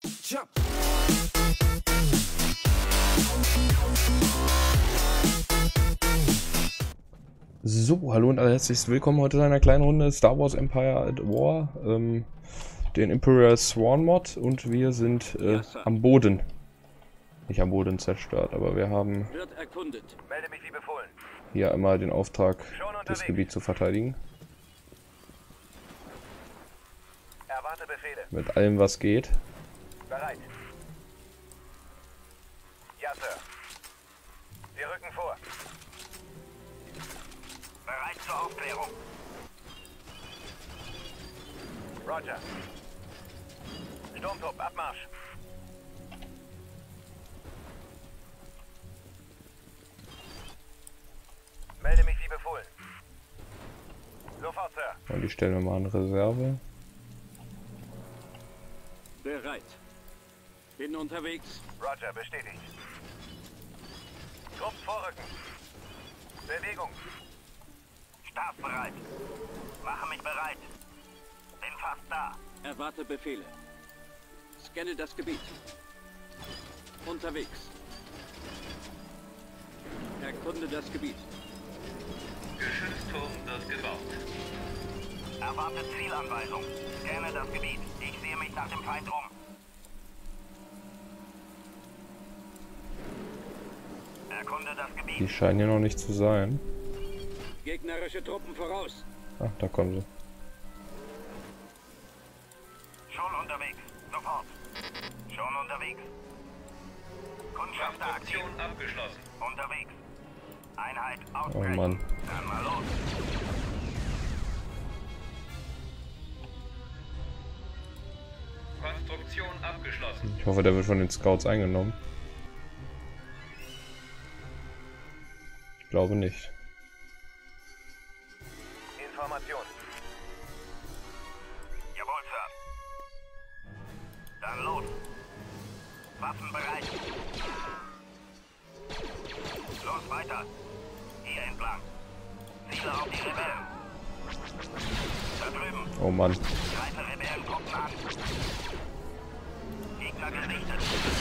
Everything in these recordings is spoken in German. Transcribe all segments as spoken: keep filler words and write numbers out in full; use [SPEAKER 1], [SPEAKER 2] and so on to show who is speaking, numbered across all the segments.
[SPEAKER 1] Jump. So, hallo und herzlich willkommen heute zu einer kleinen Runde Star Wars Empire at War, ähm, den Imperial Sworn Mod, und wir sind äh, am Boden. Nicht am Boden zerstört, aber wir haben
[SPEAKER 2] Wird erkundet. Melde mich wie befohlen.
[SPEAKER 1] hier einmal den Auftrag, das Gebiet zu verteidigen.
[SPEAKER 2] Erwarte Befehle.
[SPEAKER 1] Mit allem, was geht.
[SPEAKER 2] Bereit. Ja, Sir. Wir rücken vor. Bereit zur Aufklärung. Roger. Sturmtrupp, Abmarsch. Melde mich wie befohlen. Sofort, Sir.
[SPEAKER 1] Und die stellen wir mal in Reserve.
[SPEAKER 2] Bereit. Bin unterwegs. Roger, bestätigt. Trupp vorrücken. Bewegung. Startbereit. Mache mich bereit. Bin fast da. Erwarte Befehle. Scanne das Gebiet. Unterwegs. Erkunde das Gebiet.
[SPEAKER 3] Geschützturm wird gebaut.
[SPEAKER 2] Erwarte Zielanweisung. Scanne das Gebiet. Ich sehe mich nach dem Feind um. Erkunde das
[SPEAKER 1] Die
[SPEAKER 2] Gebiet.
[SPEAKER 1] scheinen hier noch nicht zu sein.
[SPEAKER 2] Gegnerische Truppen voraus.
[SPEAKER 1] Ach, da kommen sie.
[SPEAKER 2] Schon unterwegs. Sofort. Schon unterwegs. Kundschafter aktiv.
[SPEAKER 3] Konstruktion abgeschlossen.
[SPEAKER 2] Unterwegs. Einheit
[SPEAKER 1] Oh
[SPEAKER 2] ausbrechen.
[SPEAKER 1] Mann.
[SPEAKER 2] Dann mal los.
[SPEAKER 3] Konstruktion abgeschlossen.
[SPEAKER 1] Ich hoffe, der wird von den Scouts eingenommen. Ich glaube nicht.
[SPEAKER 2] Information. Jawohl, Sir. Dann los. Waffen bereit. Los weiter. Hier entlang. Ziele auf die Rebellen. Da drüben.
[SPEAKER 1] Oh Mann.
[SPEAKER 2] Greife Rebellengruppen an. Gegner gerichtet.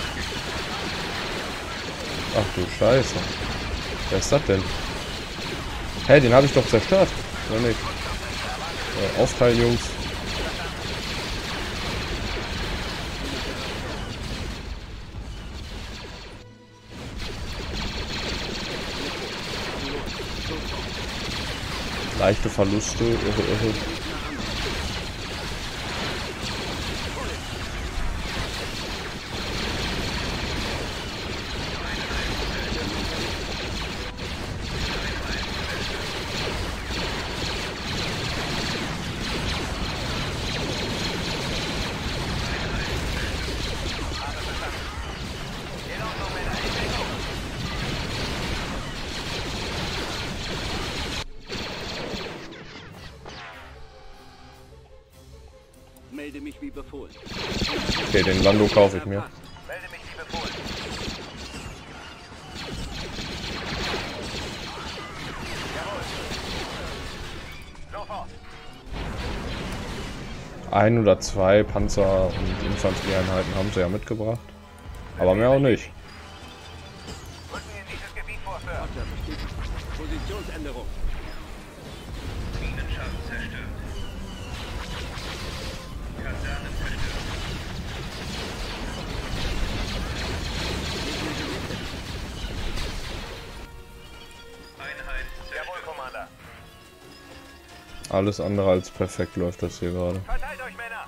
[SPEAKER 1] Ach du Scheiße. Wer ist das denn? Hä, hey, den habe ich doch zerstört. Oder nicht? Äh, aufteilen, Jungs. Leichte Verluste. Irre, irre.
[SPEAKER 2] Melde mich wie befohlen.
[SPEAKER 1] Okay, den Lando kaufe ich mir.
[SPEAKER 2] Melde mich wie befohlen. Jawohl. Sofort.
[SPEAKER 1] Ein oder zwei Panzer- und Infanterieeinheiten haben sie ja mitgebracht. Aber mehr auch nicht.
[SPEAKER 2] Rücken in dieses Gebiet vor, Sir. Positionsänderung.
[SPEAKER 3] Minenschacht zerstört. Kasernen zerstört. Einheit
[SPEAKER 2] Jawohl,
[SPEAKER 3] zerstört.
[SPEAKER 2] Commander.
[SPEAKER 1] Alles andere als perfekt läuft das hier gerade.
[SPEAKER 2] Verteilt euch, Männer.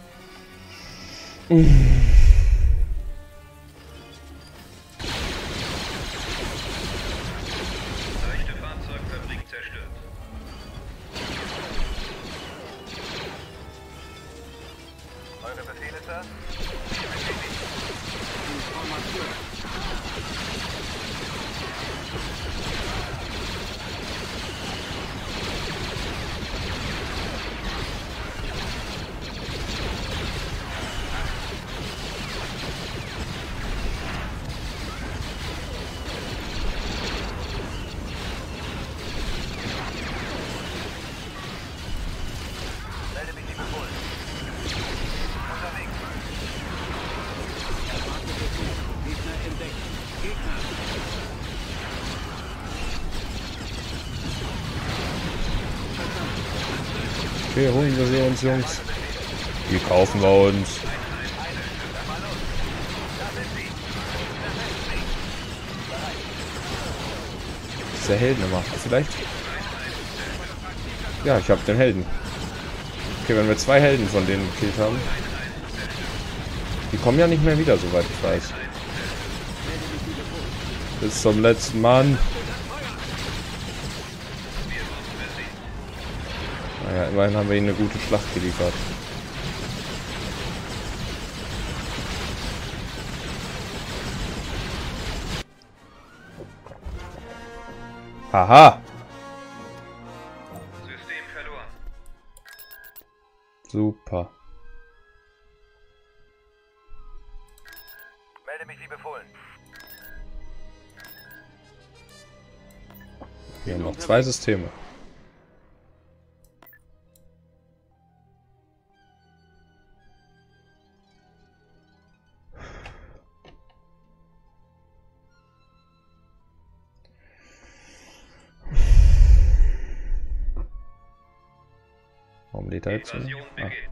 [SPEAKER 3] Leichte Fahrzeugfabrik zerstört.
[SPEAKER 2] Eure Befehle, Sir?
[SPEAKER 1] Okay, holen wir sie uns, Jungs. Die kaufen wir uns. Das ist der Helden immer. Vielleicht? Ja, ich habe den Helden. Okay, wenn wir zwei Helden von denen gekillt haben. Die kommen ja nicht mehr wieder, soweit ich weiß. Bis zum letzten Mann. Naja, immerhin haben wir ihnen eine gute Schlacht geliefert. Haha!
[SPEAKER 3] System verloren.
[SPEAKER 1] Super.
[SPEAKER 2] Melde mich wie befohlen.
[SPEAKER 1] Wir haben noch zwei Systeme. Warum lädt er jetzt?
[SPEAKER 3] Invasion
[SPEAKER 1] Ah.
[SPEAKER 3] beginnt.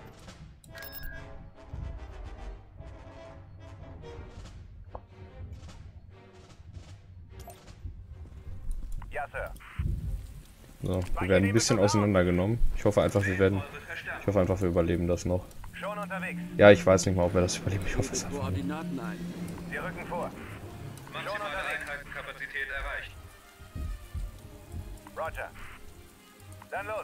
[SPEAKER 2] Ja, Sir.
[SPEAKER 1] So, wir werden ein bisschen auseinandergenommen. Ich hoffe einfach, wir werden.
[SPEAKER 3] Eure Verstärkung.
[SPEAKER 1] Ich hoffe einfach, wir überleben das noch.
[SPEAKER 2] Schon unterwegs.
[SPEAKER 1] Ja, ich weiß nicht mal, ob wir das überleben. Ich hoffe es einfach.
[SPEAKER 4] Koordinaten ein.
[SPEAKER 2] Wir rücken vor.
[SPEAKER 3] Maximale Einheitenkapazität erreicht.
[SPEAKER 2] Roger. Dann los.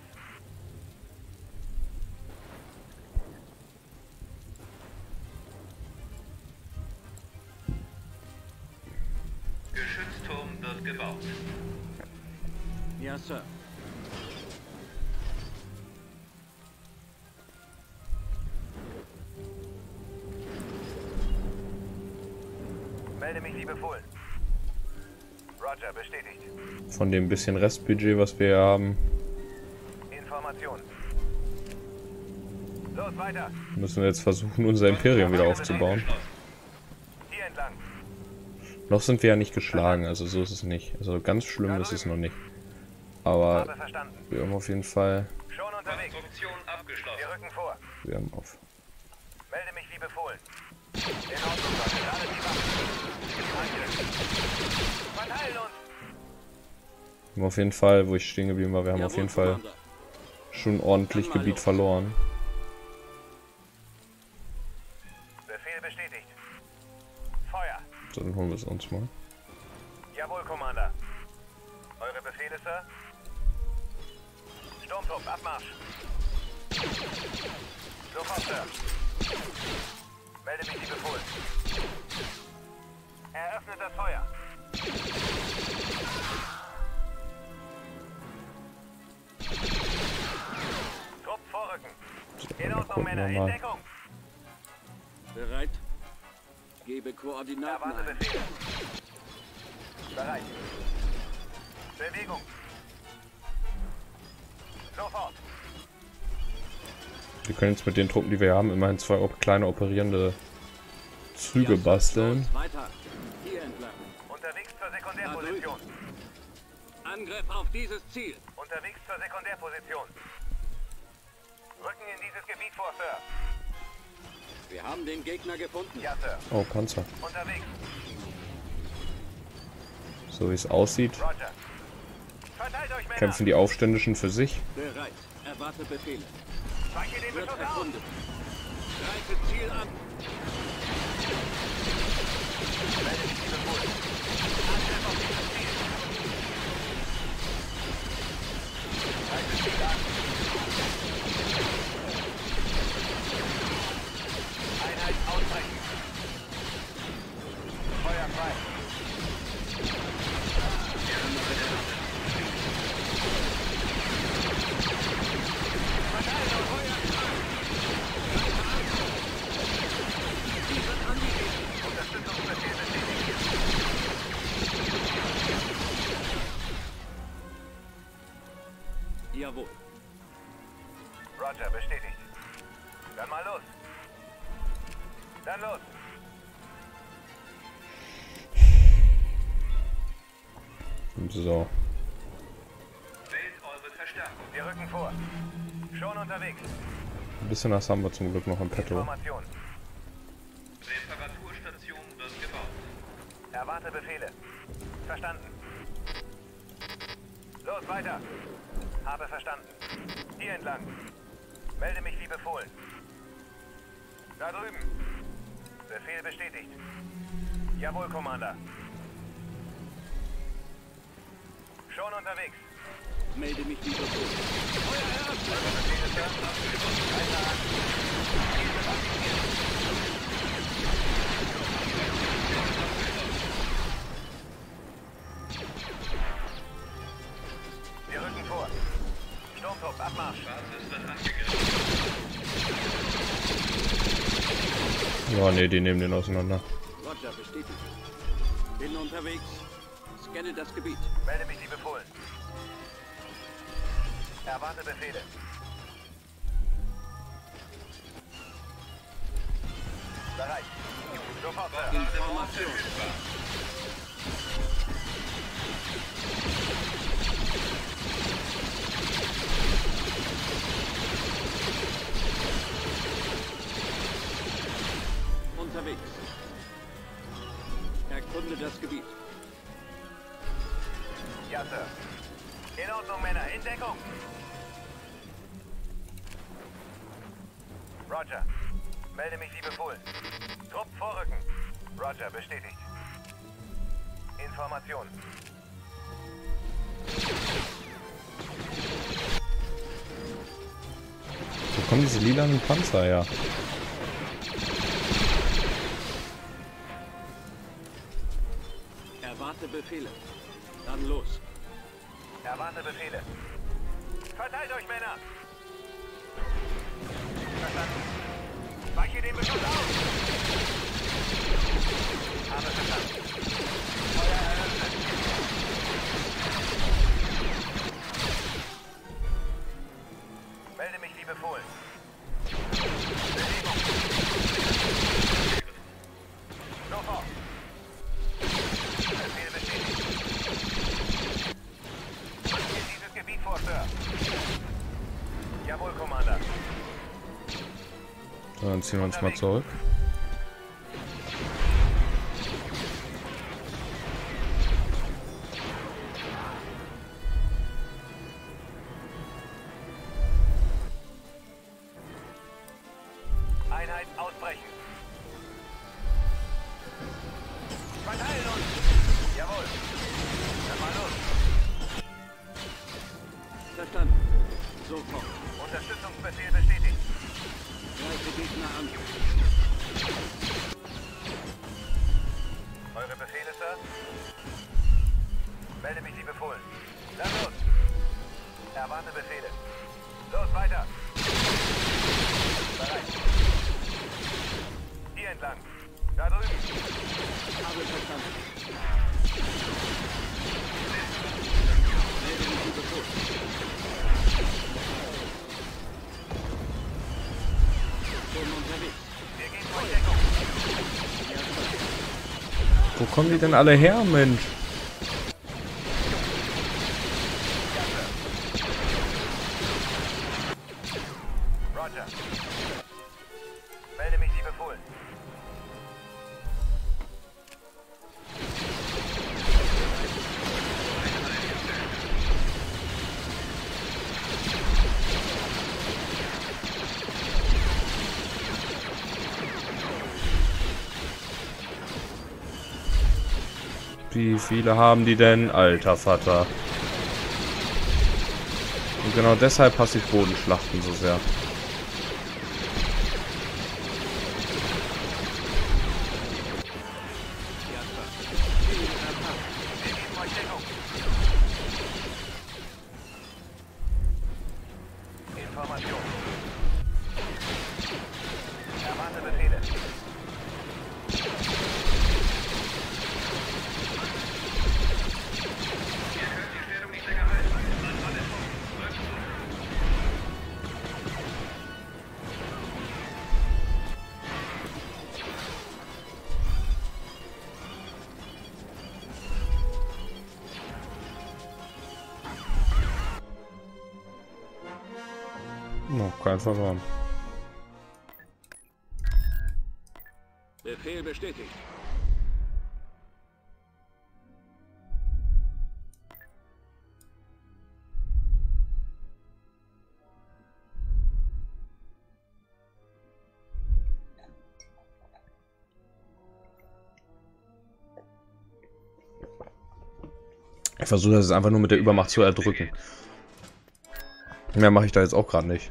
[SPEAKER 3] Geschützturm wird gebaut.
[SPEAKER 4] Ja, Sir.
[SPEAKER 2] Melde mich wie befohlen. Roger, bestätigt.
[SPEAKER 1] Von dem bisschen Restbudget, was wir haben,
[SPEAKER 2] Information. Los, weiter.
[SPEAKER 1] müssen wir jetzt versuchen, unser Imperium wieder aufzubauen.
[SPEAKER 2] Hier entlang.
[SPEAKER 1] Noch sind wir ja nicht geschlagen, also so ist es nicht. Also ganz schlimm ist es noch nicht. Aber
[SPEAKER 2] Habe verstanden.
[SPEAKER 1] wir haben auf jeden Fall.
[SPEAKER 2] Schon unterwegs.
[SPEAKER 3] Konstruktion abgeschlossen.
[SPEAKER 2] Wir rücken vor.
[SPEAKER 1] Wir haben auf.
[SPEAKER 2] Melde mich wie befohlen. In Ordnung, Leute. Ladet die Waffen. Angriff. Verteilen uns.
[SPEAKER 1] Wir haben auf jeden Fall, wo ich stehen geblieben war, wir haben auf jeden Fall schon ordentlich Gebiet verloren.
[SPEAKER 2] Befehl bestätigt. Feuer.
[SPEAKER 1] So, dann holen wir es uns mal.
[SPEAKER 2] Jawohl, Commander. Eure Befehle, Sir? Sturmtrupp, Abmarsch. Sofort, Sir. Melde mich wie befohlen. Eröffnet das Feuer. Trupp vorrücken.
[SPEAKER 1] So,
[SPEAKER 2] In
[SPEAKER 1] dann
[SPEAKER 2] Ordnung,
[SPEAKER 1] gucken
[SPEAKER 2] Männer.
[SPEAKER 1] wir
[SPEAKER 2] In
[SPEAKER 1] mal.
[SPEAKER 2] Deckung.
[SPEAKER 4] Bereit? Gebe Koordinaten
[SPEAKER 2] Erwarte
[SPEAKER 4] ein.
[SPEAKER 2] Befehle. Bereit. Bewegung. Sofort.
[SPEAKER 1] Wir können jetzt mit den Truppen, die wir haben, immerhin zwei op kleine operierende Züge basteln.
[SPEAKER 4] Weiter. Hier entlang.
[SPEAKER 2] Unterwegs zur Sekundärposition.
[SPEAKER 4] Angriff auf dieses Ziel.
[SPEAKER 2] Unterwegs zur Sekundärposition. Rücken in dieses Gebiet vor, Sir.
[SPEAKER 4] Wir haben den Gegner gefunden.
[SPEAKER 2] Ja, Sir.
[SPEAKER 1] Oh, Panzer.
[SPEAKER 2] Unterwegs.
[SPEAKER 1] So wie es aussieht,
[SPEAKER 2] Roger. Verteilt euch, Männer.
[SPEAKER 1] kämpfen die Aufständischen für sich.
[SPEAKER 4] Bereit. Erwarte Befehle.
[SPEAKER 2] Weiche den
[SPEAKER 4] Wird
[SPEAKER 2] Beschuss aus.
[SPEAKER 4] erkundet. Greife Ziel an.
[SPEAKER 2] Melde mich wie befohlen. Angriff auf dieses Ziel. Greife Ziel an. Einheit ausbrechen. Feuer frei. Unterstützungsbefehl bestätigt.
[SPEAKER 4] Jawohl.
[SPEAKER 2] Roger, bestätigt. Dann mal los. Dann los.
[SPEAKER 1] So.
[SPEAKER 3] Wählt eure Verstärkung.
[SPEAKER 2] Wir rücken vor. Schon unterwegs.
[SPEAKER 1] Ein bisschen was haben wir zum Glück noch im Petto.
[SPEAKER 2] Information.
[SPEAKER 3] Reparaturstation wird gebaut.
[SPEAKER 2] Erwarte Befehle. Verstanden. Los, weiter. Habe verstanden. Hier entlang. Melde mich wie befohlen. Da drüben. Befehl bestätigt. Jawohl, Commander. Schon unterwegs.
[SPEAKER 4] Melde mich wie befohlen.
[SPEAKER 2] Befehle, Sir. Weiter an. Ziel wird aktiviert. Wir rücken vor. Sturmtrupp, Abmarsch.
[SPEAKER 3] Basis wird angegriffen.
[SPEAKER 1] Ja, nee, die nehmen den auseinander.
[SPEAKER 4] Roger, bestätigt. Bin unterwegs. Scanne das Gebiet.
[SPEAKER 2] Melde mich wie befohlen. Erwarte Befehle. Bereit. Sofort, Sir.
[SPEAKER 4] Information. Unterwegs. Erkunde das Gebiet.
[SPEAKER 2] Ja, Sir. In Ordnung, Männer. In Deckung. Roger. Melde mich wie befohlen. Trupp vorrücken. Roger, bestätigt. Information.
[SPEAKER 1] Wo kommen diese lilanen Panzer her?
[SPEAKER 4] Erwarte Befehle. Dann los.
[SPEAKER 2] Erwarte Befehle. Verteilt euch, Männer! Verstanden. Weiche den Beschuss aus! Habe verstanden. Feuer eröffnet. Melde mich wie befohlen. Bewegung. Sofort. Befehl bestätigt. Rückt dieses Gebiet vor, Sir. Jawohl, Commander.
[SPEAKER 1] So, dann ziehen wir uns mal zurück.
[SPEAKER 2] Einheit ausbrechen. Verteilen uns! Jawohl. Dann mal los.
[SPEAKER 4] Verstanden. Sofort.
[SPEAKER 2] Unterstützungsbefehl bestätigt.
[SPEAKER 4] Greife Gegner an.
[SPEAKER 2] Eure Befehle, Sir? Melde mich wie befohlen. Dann los. Erwarte Befehle. Los, weiter. Bereit. Hier entlang. Da drüben.
[SPEAKER 4] Habe verstanden. Melde mich wie befohlen. Schon unterwegs.
[SPEAKER 2] Wir gehen zur Deckung.
[SPEAKER 4] Ja, Sir.
[SPEAKER 1] Wo kommen die denn alle her, Mensch?
[SPEAKER 2] Roger. Melde mich wie befohlen.
[SPEAKER 1] Wie viele haben die denn? Alter Vater. Und genau deshalb hasse ich Bodenschlachten so sehr.
[SPEAKER 4] Ja, Sir. Ziel erfasst.
[SPEAKER 2] Wir geben euch Deckung. Information. Erwarte Befehle.
[SPEAKER 3] Ihr könnt die Stellung nicht länger halten. Alles
[SPEAKER 1] keinen verloren.
[SPEAKER 4] Befehl bestätigt.
[SPEAKER 1] Ich versuche das einfach nur mit der Übermacht zu erdrücken. Mehr mache ich da jetzt auch gerade nicht.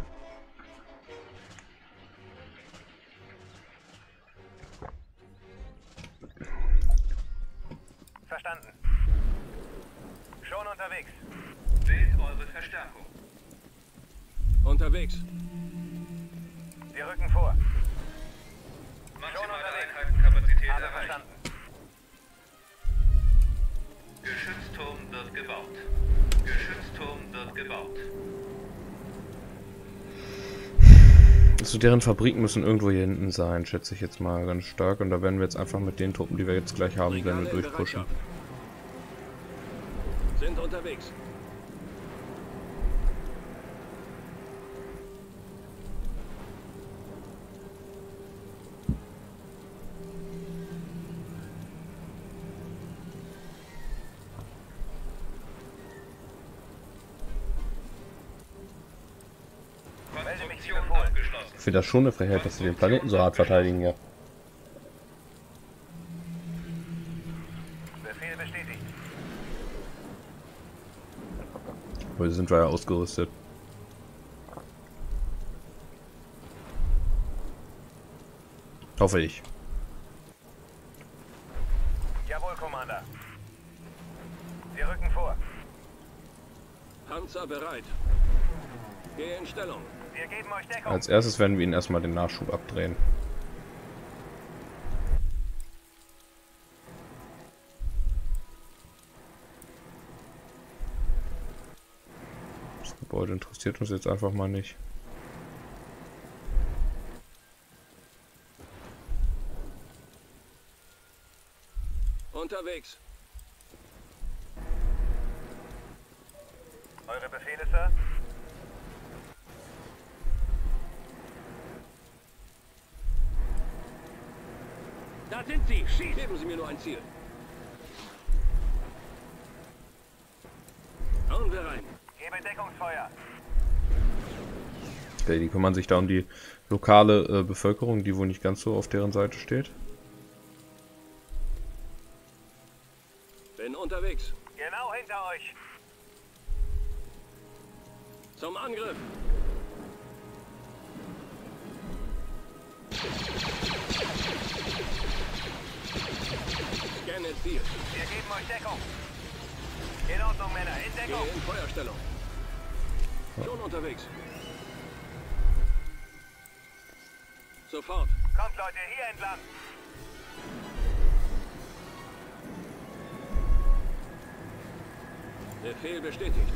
[SPEAKER 2] Verstanden. Schon unterwegs.
[SPEAKER 3] Wählt eure Verstärkung.
[SPEAKER 4] Unterwegs.
[SPEAKER 2] Wir rücken vor.
[SPEAKER 3] Maximale
[SPEAKER 2] unterwegs.
[SPEAKER 3] Einheitenkapazität
[SPEAKER 2] Habe
[SPEAKER 3] erreicht.
[SPEAKER 2] verstanden.
[SPEAKER 3] Geschützturm wird gebaut. Geschützturm wird gebaut.
[SPEAKER 1] Also deren Fabriken müssen irgendwo hier hinten sein, schätze ich jetzt mal ganz stark. Und da werden wir jetzt einfach mit den Truppen, die wir jetzt gleich haben, werden wir
[SPEAKER 4] Brigade in
[SPEAKER 1] durchpushen.
[SPEAKER 4] Bereitschaft. Sind unterwegs.
[SPEAKER 3] Konstruktion abgeschlossen.
[SPEAKER 1] Ich finde das schon eine Frechheit, dass sie den Planeten so hart verteidigen, ja.
[SPEAKER 2] Befehl bestätigt.
[SPEAKER 1] Weil sind wir ja ausgerüstet. Hoffe ich.
[SPEAKER 2] Jawohl, Commander. Wir rücken vor.
[SPEAKER 4] Panzer bereit. Gehe in Stellung.
[SPEAKER 2] Wir geben euch Deckung.
[SPEAKER 1] Als erstes werden wir ihnen erstmal den Nachschub abdrehen. Das Gebäude interessiert uns jetzt einfach mal nicht.
[SPEAKER 4] Unterwegs.
[SPEAKER 2] Eure Befehle, Sir?
[SPEAKER 4] Da sind sie. Schieß. Geben Sie mir nur ein Ziel. Hauen wir rein.
[SPEAKER 2] Gebe Deckungsfeuer.
[SPEAKER 1] Okay, die kümmern sich da um die lokale äh, Bevölkerung, die wohl nicht ganz so auf deren Seite steht.
[SPEAKER 4] Bin unterwegs.
[SPEAKER 2] Genau hinter euch.
[SPEAKER 4] Zum Angriff. Scanne Ziel.
[SPEAKER 2] Wir geben euch Deckung. In Ordnung, Männer. In
[SPEAKER 4] Gehe
[SPEAKER 2] Deckung.
[SPEAKER 4] in Feuerstellung. Schon unterwegs. Sofort.
[SPEAKER 2] Kommt, Leute, hier entlang.
[SPEAKER 4] Befehl bestätigt.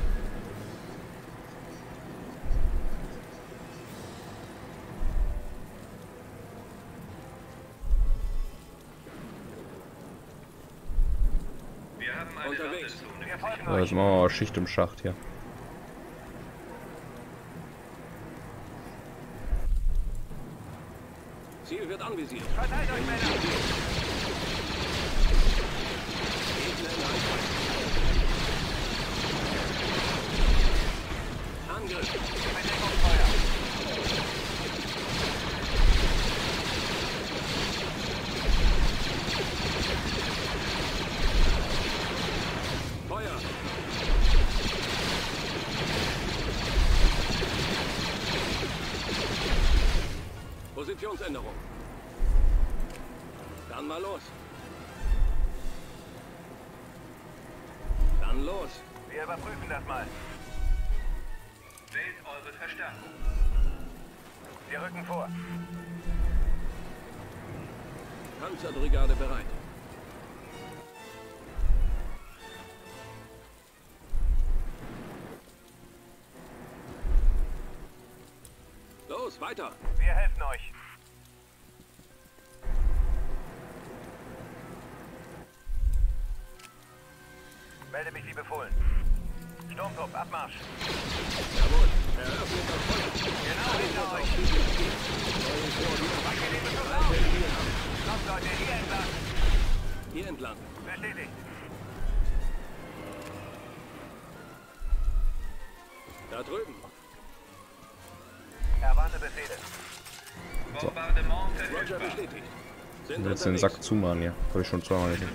[SPEAKER 3] Wir haben eine
[SPEAKER 4] Unterwegs.
[SPEAKER 3] Landezone
[SPEAKER 2] Wir folgen
[SPEAKER 1] Ja,
[SPEAKER 2] euch.
[SPEAKER 1] jetzt machen wir mal Schicht im Schacht hier.
[SPEAKER 4] Ziel wird anvisiert.
[SPEAKER 2] Verteilt euch, Männer.
[SPEAKER 4] Gegner in Reichweite. Angriff.
[SPEAKER 2] Gebe Deckungsfeuer.
[SPEAKER 4] Feuer. Positionsänderung. Dann mal los. Dann los.
[SPEAKER 2] Wir überprüfen das mal.
[SPEAKER 3] Wählt eure Verstärkung.
[SPEAKER 2] Wir rücken vor.
[SPEAKER 4] Panzerbrigade bereit. Los, weiter.
[SPEAKER 2] Wir helfen euch. Melde mich wie befohlen. Sturmtrupp, Abmarsch.
[SPEAKER 4] Jawohl. Eröffnet das Feuer.
[SPEAKER 2] Genau hinter euch. Angenehme Schuss auf. Kommt Leute, hier entlang.
[SPEAKER 4] Hier entlang.
[SPEAKER 2] Bestätigt.
[SPEAKER 4] Da drüben.
[SPEAKER 2] Erwarte Befehle.
[SPEAKER 3] Bombardement
[SPEAKER 4] Roger
[SPEAKER 3] verfügbar.
[SPEAKER 4] bestätigt. Sind
[SPEAKER 1] Jetzt den
[SPEAKER 4] unterwegs.
[SPEAKER 1] Sack zumachen hier. Habe ich schon zweimal gesehen.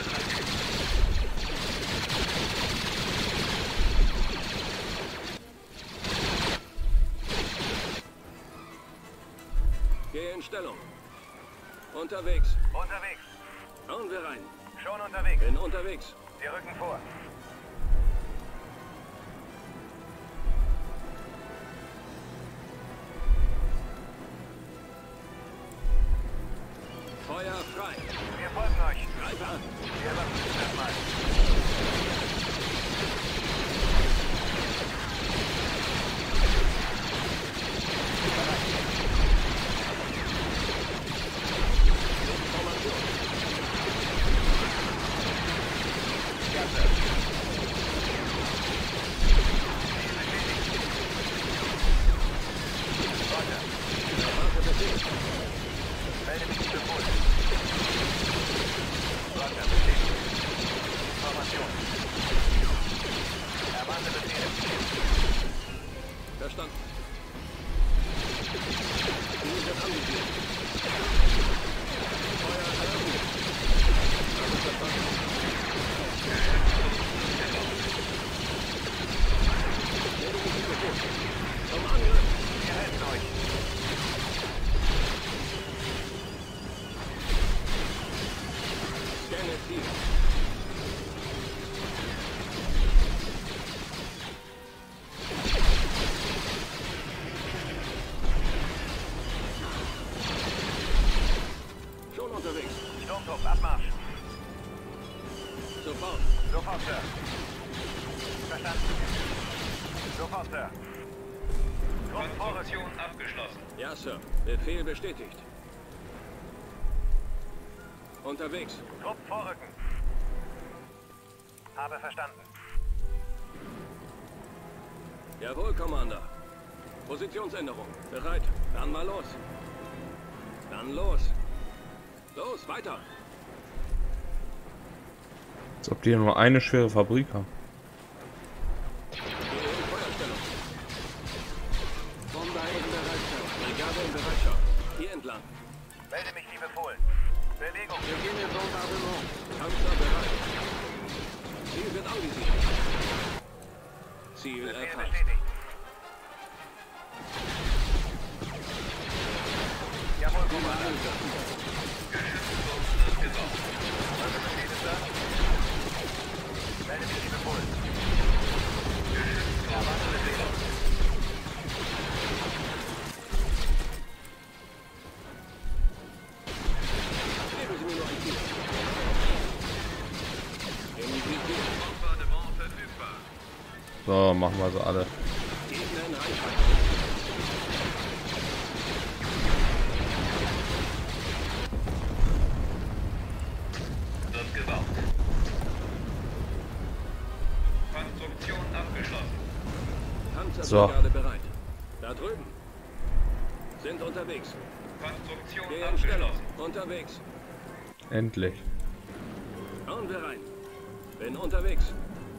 [SPEAKER 4] Gehe in Stellung. Unterwegs.
[SPEAKER 2] Unterwegs.
[SPEAKER 4] Hauen wir rein.
[SPEAKER 2] Schon unterwegs.
[SPEAKER 4] Bin unterwegs.
[SPEAKER 2] Wir rücken vor.
[SPEAKER 4] Feuer frei.
[SPEAKER 2] Wir folgen euch.
[SPEAKER 4] Greife an.
[SPEAKER 2] Wir überprüfen das mal.
[SPEAKER 4] Erwarte Befehl.
[SPEAKER 2] Melde mich wie befohlen. Roger, bestätigt. Information. Erwarte Befehle.
[SPEAKER 4] Verstanden. Ziel wird anvisiert. Feuer eröffnet. Alles verstanden. Melde mich wie befohlen. Zum Angriff.
[SPEAKER 2] Wir helfen euch.
[SPEAKER 4] Scanne Ziel. Schon unterwegs.
[SPEAKER 2] Sturmtrupp, Abmarsch.
[SPEAKER 4] Sofort.
[SPEAKER 2] Sofort, Sir. Verstanden. Sofort, Sir. Trupp vorrücken.
[SPEAKER 3] Konstruktion abgeschlossen.
[SPEAKER 4] Ja, Sir. Befehl bestätigt. Unterwegs.
[SPEAKER 2] Trupp vorrücken. Habe verstanden.
[SPEAKER 4] Jawohl, Commander. Positionsänderung. Bereit. Dann mal los. Dann los. Los, weiter.
[SPEAKER 1] Als ob die nur eine schwere Fabrik haben.
[SPEAKER 4] Gehe in Feuerstellung. Bomber in Bereitschaft. Brigade in Bereitschaft. Hier entlang.
[SPEAKER 2] Melde mich wie befohlen. Bewegung.
[SPEAKER 4] Beginne Bombardement. Panzer bereit. Ziel wird anvisiert. Ziel
[SPEAKER 2] Befehl
[SPEAKER 4] erfasst.
[SPEAKER 2] bestätigt. Jawohl, Kommandant.
[SPEAKER 3] Geschützturm wird gebaut.
[SPEAKER 2] Eure Befehle, Sir. Melde mich wie befohlen. Erwarte Befehle.
[SPEAKER 4] Geben Sie mir nur ein Ziel. Im Visier.
[SPEAKER 3] Bombardement verfügbar.
[SPEAKER 1] So, machen wir sie alle.
[SPEAKER 4] Gegner in Reichweite.
[SPEAKER 3] Wird gebaut. Konstruktion abgeschlossen.
[SPEAKER 4] Panzerbrigade bereit. Da drüben. Sind unterwegs.
[SPEAKER 3] Konstruktion
[SPEAKER 4] Gehe in Stellung.
[SPEAKER 3] abgeschlossen.
[SPEAKER 4] Unterwegs.
[SPEAKER 1] Endlich.
[SPEAKER 4] Hauen wir rein. Bin unterwegs.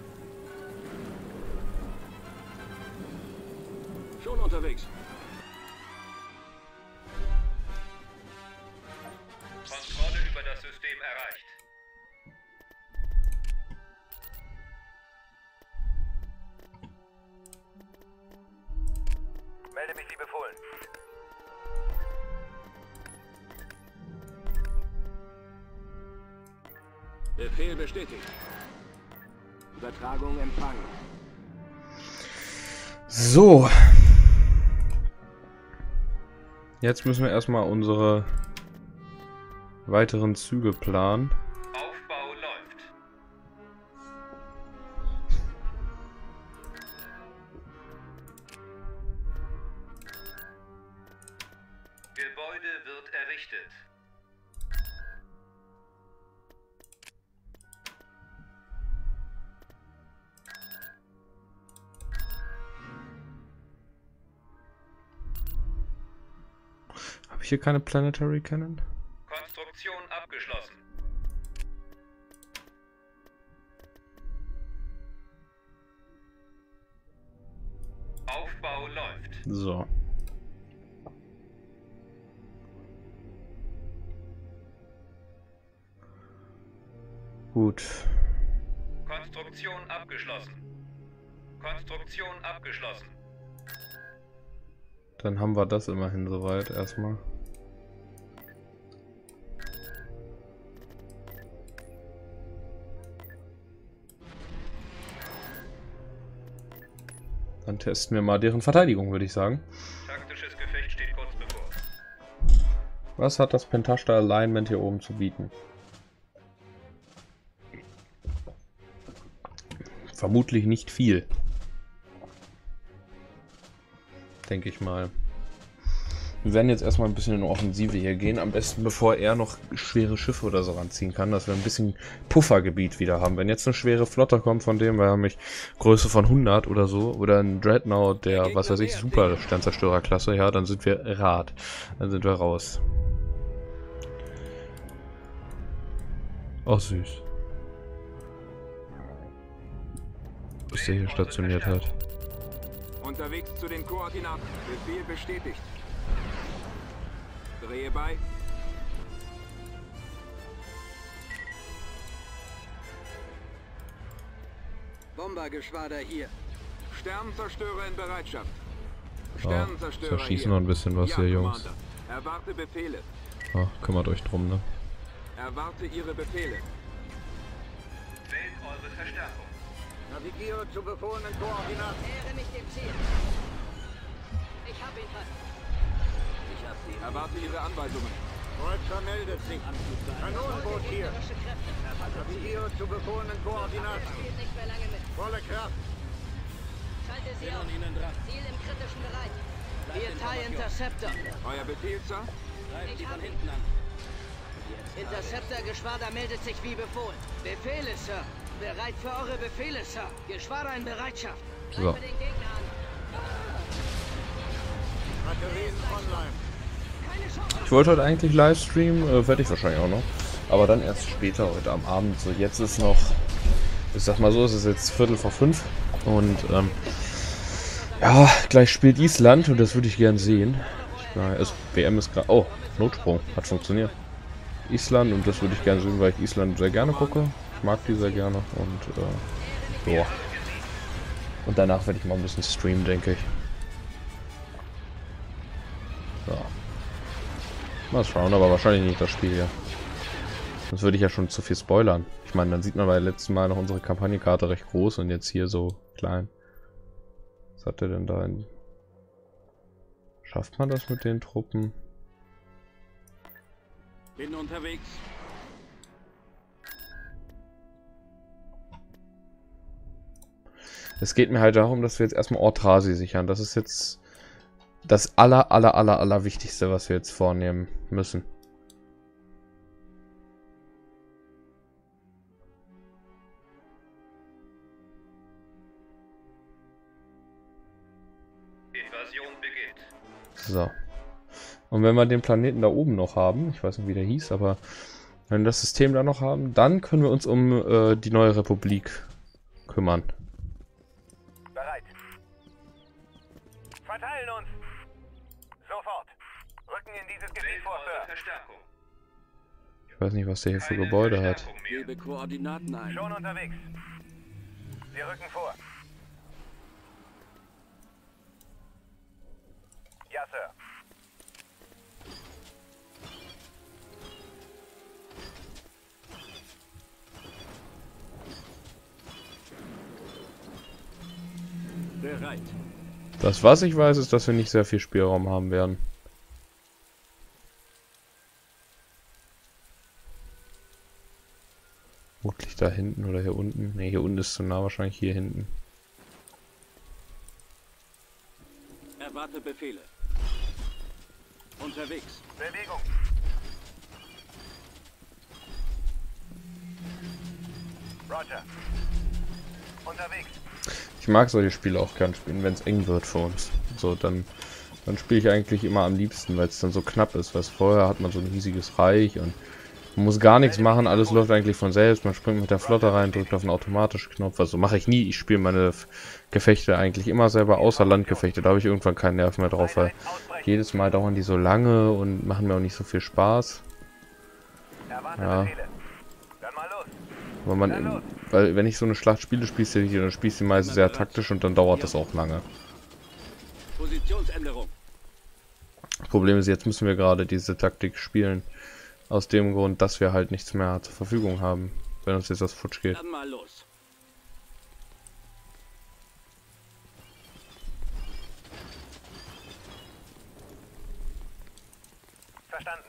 [SPEAKER 4] Schon unterwegs.
[SPEAKER 3] Kontrolle über das System erreicht.
[SPEAKER 2] Melde mich wie befohlen.
[SPEAKER 4] Befehl bestätigt. Übertragung empfangen.
[SPEAKER 1] So. Jetzt müssen wir erstmal unsere weiteren Züge planen.
[SPEAKER 3] Aufbau läuft. Gebäude wird errichtet.
[SPEAKER 1] hier keine Planetary Cannon?
[SPEAKER 3] Konstruktion abgeschlossen. Aufbau läuft.
[SPEAKER 1] So. Gut.
[SPEAKER 3] Konstruktion abgeschlossen. Konstruktion abgeschlossen.
[SPEAKER 1] Dann haben wir das immerhin soweit erstmal. Dann testen wir mal deren Verteidigung, würde ich sagen.
[SPEAKER 3] Taktisches Gefecht steht kurz bevor.
[SPEAKER 1] Was hat das Pentashta Alignment hier oben zu bieten? Vermutlich nicht viel. Denke ich mal. Wir werden jetzt erstmal ein bisschen in Offensive hier gehen. Am besten bevor er noch schwere Schiffe oder so ranziehen kann, dass wir ein bisschen Puffergebiet wieder haben. Wenn jetzt eine schwere Flotte kommt von dem, weil er mich Größe von hundert oder so, oder ein Dreadnought der, was weiß ich, super Sternzerstörerklasse, ja, dann sind wir Rad. Dann sind wir raus. Oh, süß. Bis der hier stationiert hat.
[SPEAKER 4] Unterwegs zu den Koordinaten. Befehl bestätigt. Drehe bei.
[SPEAKER 5] Bombergeschwader hier.
[SPEAKER 4] Sternenzerstörer in Bereitschaft.
[SPEAKER 1] Oh,
[SPEAKER 4] Sternenzerstörer
[SPEAKER 1] zerschießen noch ein bisschen was
[SPEAKER 4] ja,
[SPEAKER 1] hier, Jungs.
[SPEAKER 4] Commander. Erwarte Befehle.
[SPEAKER 1] Oh, kümmert euch drum, ne?
[SPEAKER 4] Erwarte Ihre Befehle.
[SPEAKER 3] Wählt eure Verstärkung.
[SPEAKER 5] Navigiere zu befohlenen Koordinaten.
[SPEAKER 6] Nähere mich dem Ziel. Ich hab ihn fast.
[SPEAKER 5] Ich hab sie.
[SPEAKER 4] Erwarte Ihre Anweisungen.
[SPEAKER 5] Kreuzer meldet sich. Kanonenboot hier.
[SPEAKER 6] Gegnerische Kräfte.
[SPEAKER 5] Navigiere zu befohlenen
[SPEAKER 6] Er
[SPEAKER 5] Koordinaten.
[SPEAKER 6] spielt nicht mehr lange mit.
[SPEAKER 5] Volle Kraft.
[SPEAKER 6] Schalte sie auf. Ziel im kritischen Bereich. Hier TIE Interceptor.
[SPEAKER 4] Euer Befehl, Sir?
[SPEAKER 6] Ich hab ihn. Interceptor-Geschwader meldet sich wie befohlen. Befehle, Sir. Bereit für eure Befehle, Sir. Geschwader in Bereitschaft.
[SPEAKER 1] So.
[SPEAKER 6] Greife den Gegner an.
[SPEAKER 5] Batterien online.
[SPEAKER 6] Keine Chance.
[SPEAKER 1] Ich wollte heute eigentlich Livestreamen, äh, werde ich wahrscheinlich auch noch. Aber dann erst später, heute am Abend. So, jetzt ist noch, ich sag mal so, es ist jetzt Viertel vor fünf. Und, ähm, ja, gleich spielt Island und das würde ich gern sehen. Ja, es, W M ist gerade, oh, Notsprung, hat funktioniert. Island und das würde ich gerne sehen, weil ich Island sehr gerne gucke. Ich mag die sehr gerne und, äh, ja. Und danach werde ich mal ein bisschen streamen, denke ich. So. Mal schauen, aber wahrscheinlich nicht das Spiel hier. Sonst würde ich ja schon zu viel spoilern. Ich meine, dann sieht man beim letzten Mal noch unsere Kampagnenkarte recht groß und jetzt hier so klein. Was hat der denn da in... Schafft man das mit den Truppen?
[SPEAKER 4] Bin unterwegs.
[SPEAKER 1] Es geht mir halt darum, dass wir jetzt erstmal Ortrasi sichern. Das ist jetzt das aller, aller, aller, aller Wichtigste, was wir jetzt vornehmen müssen.
[SPEAKER 3] Invasion beginnt.
[SPEAKER 1] So. Und wenn wir den Planeten da oben noch haben, ich weiß nicht, wie der hieß, aber wenn wir das System da noch haben, dann können wir uns um äh, die neue Republik kümmern.
[SPEAKER 2] Bereit. Verteilen uns. Sofort. Rücken in dieses Gebiet
[SPEAKER 3] Wählt
[SPEAKER 2] vor,
[SPEAKER 3] eure
[SPEAKER 2] Sir.
[SPEAKER 3] Verstärkung.
[SPEAKER 1] Ich weiß nicht, was der hier für
[SPEAKER 3] Keine
[SPEAKER 1] Gebäude hat.
[SPEAKER 3] Verstärkung mehr.
[SPEAKER 4] Gebe Koordinaten ein.
[SPEAKER 2] Schon unterwegs. Wir rücken vor. Ja, Sir.
[SPEAKER 4] Bereit.
[SPEAKER 1] Das, was ich weiß, ist, dass wir nicht sehr viel Spielraum haben werden. Vermutlich da hinten oder hier unten. Ne, hier unten ist zu nah, wahrscheinlich hier hinten.
[SPEAKER 4] Erwarte Befehle. Unterwegs.
[SPEAKER 2] Bewegung. Roger. Unterwegs.
[SPEAKER 1] Ich mag solche Spiele auch gern spielen, wenn es eng wird für uns. So, dann Dann spiele ich eigentlich immer am liebsten, weil es dann so knapp ist. Weil vorher hat man so ein riesiges Reich und man muss gar nichts machen. Alles läuft eigentlich von selbst. Man springt mit der Flotte rein, drückt auf den automatischen Knopf. Also mache ich nie. Ich spiele meine Gefechte eigentlich immer selber, außer Landgefechte. Da habe ich irgendwann keinen Nerv mehr drauf, weil jedes Mal dauern die so lange und machen mir auch nicht so viel Spaß.
[SPEAKER 2] Erwarte
[SPEAKER 1] Ja.
[SPEAKER 2] Befehle. Dann mal los.
[SPEAKER 1] Weil man, weil wenn ich so eine Schlacht spiele, spielst du die, dann spielst du die meist sehr taktisch und dann dauert das auch lange.
[SPEAKER 4] Positionsänderung.
[SPEAKER 1] Das Problem ist, jetzt müssen wir gerade diese Taktik spielen. Aus dem Grund, dass wir halt nichts mehr zur Verfügung haben, wenn uns jetzt das futsch geht.
[SPEAKER 4] Dann mal los.
[SPEAKER 2] Verstanden.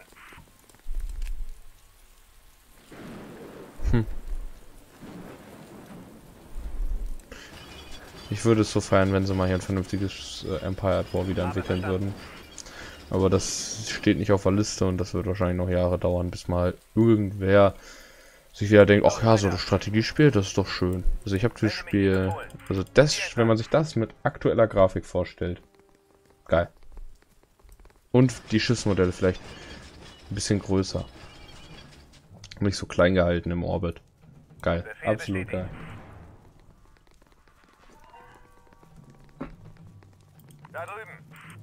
[SPEAKER 1] Ich würde es so feiern, wenn sie mal hier ein vernünftiges äh, Empire at War wieder entwickeln würden. Aber das steht nicht auf der Liste und das wird wahrscheinlich noch Jahre dauern, bis mal irgendwer sich wieder denkt, ach ja, so das Strategiespiel, das ist doch schön. Also ich habe das Spiel, also das, wenn man sich das mit aktueller Grafik vorstellt, geil. Und die Schiffsmodelle vielleicht ein bisschen größer. Nicht so klein gehalten im Orbit. Geil, absolut geil.
[SPEAKER 2] Da drüben.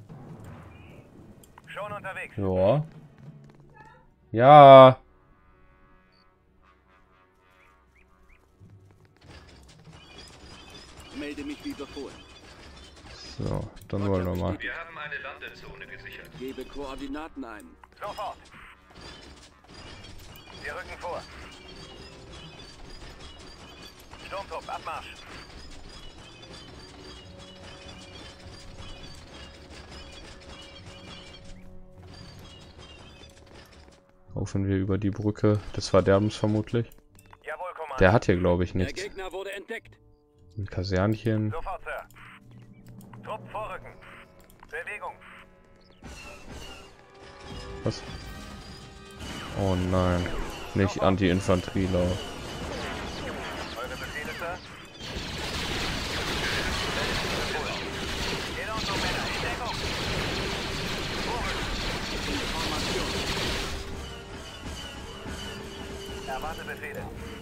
[SPEAKER 2] Schon unterwegs.
[SPEAKER 1] Ja. Ja.
[SPEAKER 4] Melde mich wie befohlen.
[SPEAKER 1] So, dann wollen wir mal.
[SPEAKER 3] Wir haben eine Landezone gesichert.
[SPEAKER 4] Gebe Koordinaten ein.
[SPEAKER 2] Sofort. Wir rücken vor. Sturmtrupp, Abmarsch.
[SPEAKER 1] Laufen wir über die Brücke des Verderbens vermutlich.
[SPEAKER 2] Jawohl, Kommando.
[SPEAKER 1] Der hat hier, glaube ich,
[SPEAKER 4] Der
[SPEAKER 1] nichts.
[SPEAKER 4] Gegner wurde entdeckt.
[SPEAKER 1] Ein Kasernchen.
[SPEAKER 2] Sofort, Sir. Trupp vorrücken. Bewegung.
[SPEAKER 1] Was? Oh nein. Nicht Anti-Infanterielauf.
[SPEAKER 2] Eure Befehle, Sir? Jeder und so Männer, in Deckung. Vorrücken.
[SPEAKER 4] Information.
[SPEAKER 2] Erwarte Befehle.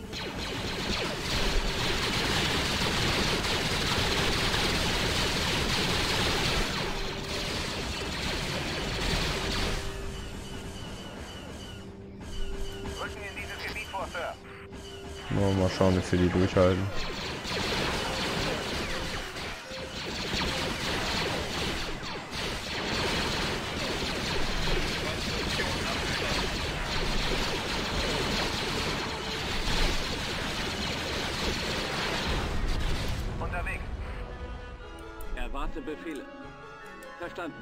[SPEAKER 2] Rücken in dieses Gebiet vor, Sir.
[SPEAKER 1] Nur mal schauen, wie viel die durchhalten.
[SPEAKER 2] Unterwegs.
[SPEAKER 4] Erwarte Befehle. Verstanden.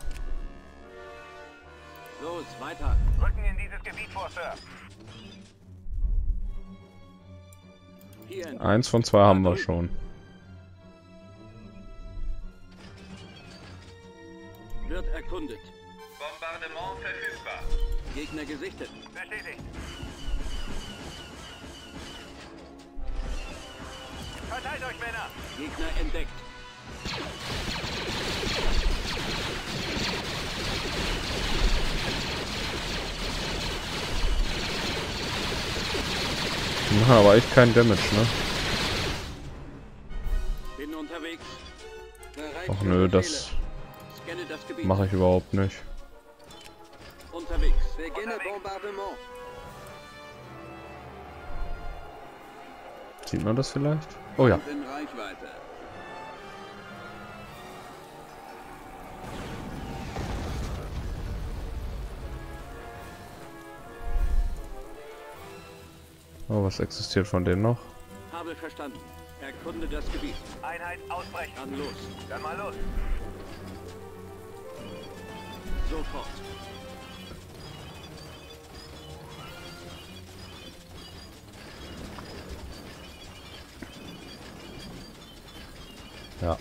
[SPEAKER 4] Los, weiter.
[SPEAKER 2] Rücken in dieses Gebiet vor, Sir.
[SPEAKER 4] Hier in
[SPEAKER 1] Eins von zwei haben wir schon.
[SPEAKER 4] wird erkundet.
[SPEAKER 3] Bombardement verfügbar.
[SPEAKER 4] Gegner gesichtet.
[SPEAKER 2] Bestätigt. Verteilt euch, Männer.
[SPEAKER 4] Gegner entdeckt.
[SPEAKER 1] Die machen aber echt keinen Damage, ne?
[SPEAKER 4] Bin unterwegs. Bereit
[SPEAKER 1] Ach
[SPEAKER 4] für
[SPEAKER 1] nö,
[SPEAKER 4] Befehle.
[SPEAKER 1] das
[SPEAKER 4] Scanne das Gebiet.
[SPEAKER 1] mache ich überhaupt nicht.
[SPEAKER 4] Unterwegs.
[SPEAKER 6] Beginne Bombardement.
[SPEAKER 1] Sieht man das vielleicht? Oh ja.
[SPEAKER 4] In Reichweite.
[SPEAKER 1] Oh, was existiert von denen noch?
[SPEAKER 4] Habe verstanden. Erkunde das Gebiet.
[SPEAKER 2] Einheit ausbrechen.
[SPEAKER 4] Dann los.
[SPEAKER 2] Dann mal los.
[SPEAKER 4] Sofort.
[SPEAKER 1] Ja.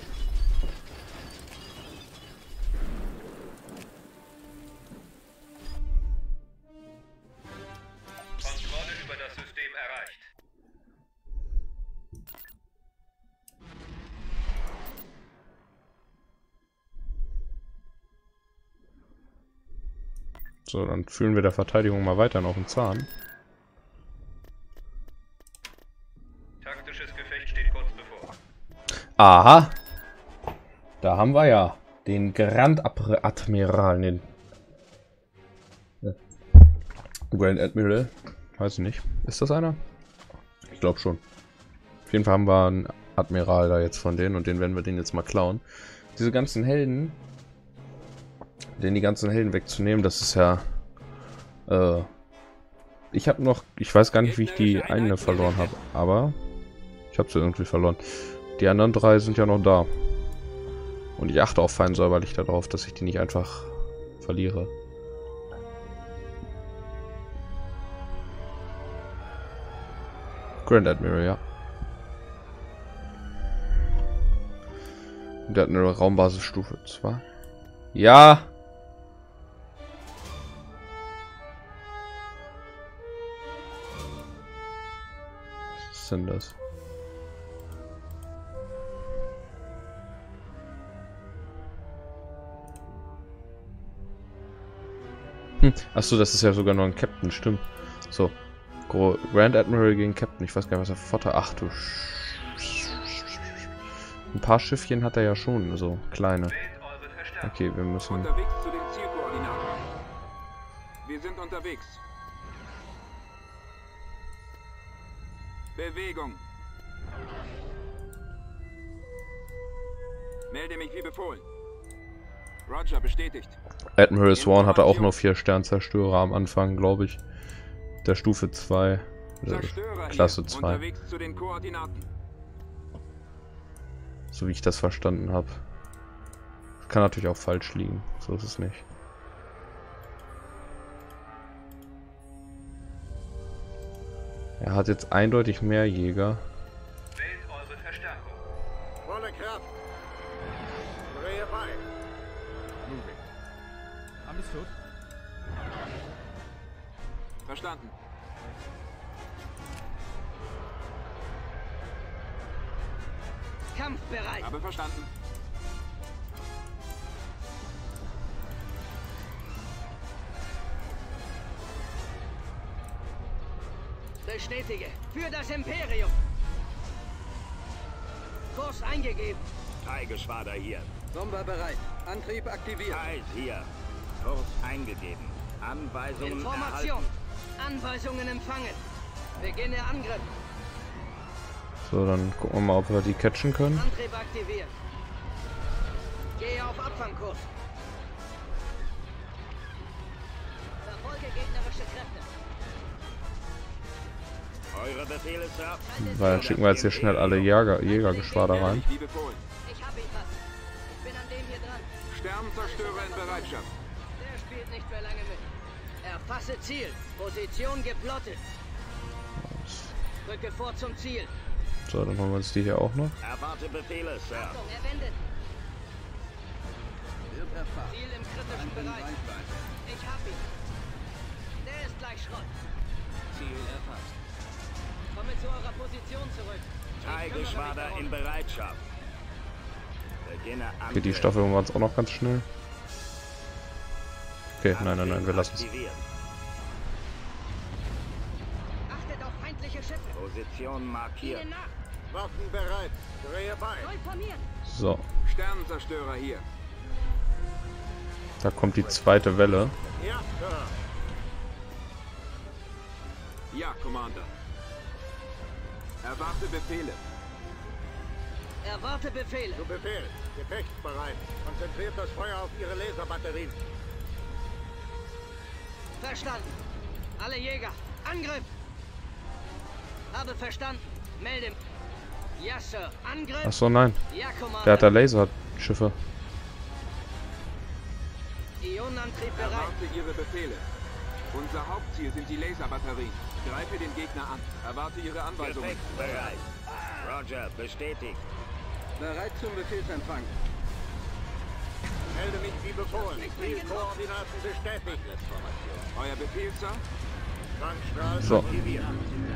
[SPEAKER 3] Kontrolle über das System erreicht.
[SPEAKER 1] So, dann fühlen wir der Verteidigung mal weiter auf den Zahn.
[SPEAKER 3] Taktisches Gefecht steht kurz bevor.
[SPEAKER 1] Aha! Da haben wir ja den Grand Admiral, den Grand Admiral. Weiß ich nicht. Ist das einer? Ich glaube schon. Auf jeden Fall haben wir einen Admiral da jetzt von denen und den werden wir den jetzt mal klauen. Diese ganzen Helden, den die ganzen Helden wegzunehmen, das ist ja... Äh, ich habe noch... Ich weiß gar nicht, wie ich die eine verloren habe, aber ich habe sie irgendwie verloren. Die anderen drei sind ja noch da. Und ich achte auch fein säuberlich darauf, dass ich die nicht einfach verliere. Grand Admiral, ja. Der hat eine Raumbasisstufe zwei. Ja! Was ist denn das? Hm. Achso, das ist ja sogar nur ein Captain, stimmt. So. Grand Admiral gegen Captain. Ich weiß gar nicht, was er Vorteil. Ach du. Ein paar Schiffchen hat er ja schon, so kleine. Okay, wir müssen.
[SPEAKER 4] Unterwegs zu den Zielkoordinaten. Wir sind unterwegs. Bewegung. Melde mich wie befohlen. Roger, bestätigt.
[SPEAKER 1] Admiral Swan hatte auch nur vier Sternzerstörer am Anfang, glaube ich. Der Stufe zwei.
[SPEAKER 4] Zerstörer
[SPEAKER 1] Klasse zwei.
[SPEAKER 4] Unterwegs zu den Koordinaten.
[SPEAKER 1] So wie ich das verstanden habe. Kann natürlich auch falsch liegen. So ist es nicht. Er hat jetzt eindeutig mehr Jäger.
[SPEAKER 3] Wählt eure Verstärkung.
[SPEAKER 5] Volle Kraft. Drehe bei.
[SPEAKER 7] Understood.
[SPEAKER 4] Verstanden.
[SPEAKER 6] Kampfbereit.
[SPEAKER 4] Habe verstanden.
[SPEAKER 6] Bestätige. Für das Imperium. Kurs eingegeben.
[SPEAKER 5] Tigergeschwader hier.
[SPEAKER 6] Bomber bereit. Antrieb aktiviert.
[SPEAKER 5] Eis hier. Kurs eingegeben. Anweisungen
[SPEAKER 6] Information. Anweisungen empfangen. Beginne Angriff.
[SPEAKER 1] So, dann gucken wir mal, ob wir die catchen können.
[SPEAKER 6] Antrieb aktiviert. Gehe auf Abfangkurs. Verfolge gegnerische Kräfte.
[SPEAKER 5] Eure Befehle, Sir.
[SPEAKER 1] Weil dann schicken wir jetzt hier schnell alle Jäger, Jägergeschwader rein.
[SPEAKER 4] Wie befohlen.
[SPEAKER 6] Ich hab ihn fast. Ich bin an dem hier dran.
[SPEAKER 4] Sternzerstörer in Bereitschaft.
[SPEAKER 6] Der spielt nicht mehr lange mit. Erfasse Ziel. Position geplottet. Rücke vor zum Ziel.
[SPEAKER 1] So, dann holen wir uns die hier auch noch.
[SPEAKER 5] Erwarte Befehle, Sir.
[SPEAKER 6] Achtung, er wendet. Ziel im kritischen Bereich. Ich hab ihn. Der ist gleich Schrott. Ziel erfasst. Komme zu eurer Position zurück.
[SPEAKER 5] Tigergeschwader in Bereitschaft. Beginne Angriff.
[SPEAKER 1] Okay, die Staffel holen wir uns auch noch ganz schnell. Okay, nein, nein, nein, wir lassen es.
[SPEAKER 5] Aktiviert.
[SPEAKER 6] Achtet auf feindliche Schiffe.
[SPEAKER 5] Position markiert.
[SPEAKER 6] Ihnen nach.
[SPEAKER 5] Waffen bereit. Drehe bei.
[SPEAKER 6] Neu formieren.
[SPEAKER 1] So,
[SPEAKER 4] Sternenzerstörer hier.
[SPEAKER 1] da kommt die zweite Welle.
[SPEAKER 5] Ja, Sir.
[SPEAKER 4] Ja, Commander. Erwarte Befehle.
[SPEAKER 6] Erwarte Befehle.
[SPEAKER 5] Zu Befehl. Gefechtsbereit. Konzentriert das Feuer auf Ihre Laserbatterien.
[SPEAKER 6] Verstanden. Alle Jäger. Angriff. Habe verstanden. Melde. Ja, Sir. Angriff.
[SPEAKER 1] Achso, nein.
[SPEAKER 6] Ja, Commander.
[SPEAKER 1] Der hat da Laserschiffe.
[SPEAKER 6] Ionenantrieb bereit.
[SPEAKER 4] Erwarte Ihre Befehle. Unser Hauptziel sind die Laserbatterien. Greife den Gegner an. Erwarte Ihre Anweisungen.
[SPEAKER 5] Gefechtsbereit. Roger, bestätigt.
[SPEAKER 6] Bereit zum Befehlsempfang.
[SPEAKER 5] Melde mich wie befohlen. Zielkoordinaten bestätigt.
[SPEAKER 4] Euer Befehl, Sir?
[SPEAKER 5] Fangstrahl
[SPEAKER 1] So.
[SPEAKER 5] aktiviert.